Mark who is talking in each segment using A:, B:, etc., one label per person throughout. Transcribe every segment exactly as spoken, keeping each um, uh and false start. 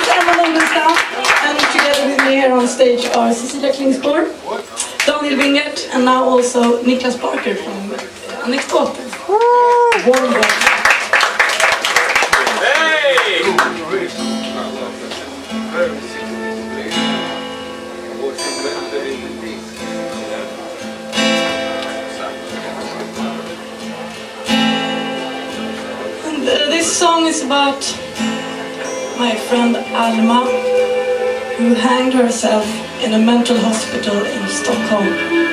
A: Nordenstam, and together with me here on stage are Cecilia Klingspor, and now also Nicklas Barker from Anekdoten. Warm welcome.
B: Hey!
A: And, uh, this song is about my friend Alma, who hanged herself in a mental hospital in Stockholm.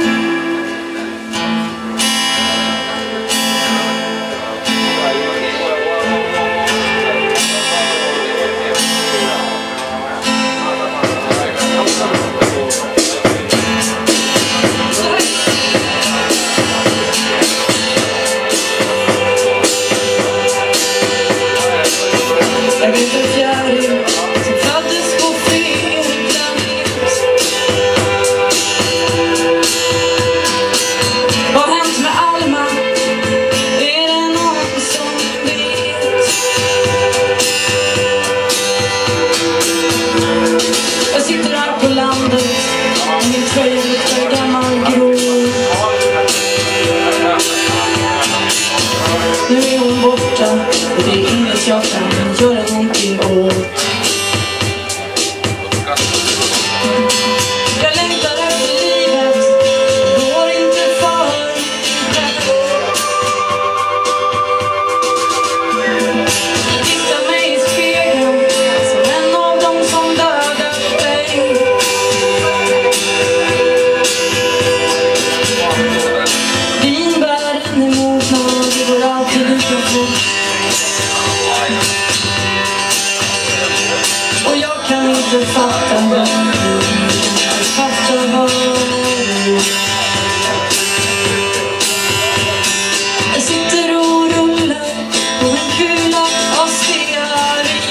A: Jag vet en Fjäril som föddes på Fjäril. Vad har hänt med Alma? Är det någon som vet? Jag sitter här på landet, min tröja luktar gammal grå. Nu är hon borta och det är inget jag kan göra någonting åt. Jag längtar efter livet, går inte för jag tittar mig i spegeln som en av dem som dödat dig. Vinbären är mogna, det går alltid lika fort. Och jag kan inte fatta vad jag fattar vad jag sitter och rullar på en kula av stearin.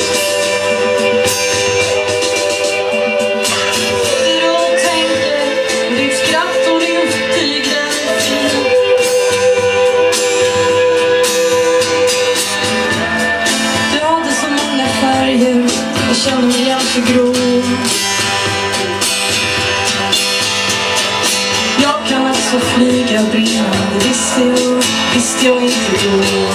A: Sitter och tänker ditt skratt och din tygren är fin. Du hade så många färger, jag känner mig alltför grå. Jag kan alltså flyga brinnande, visste jag, visste jag inte då.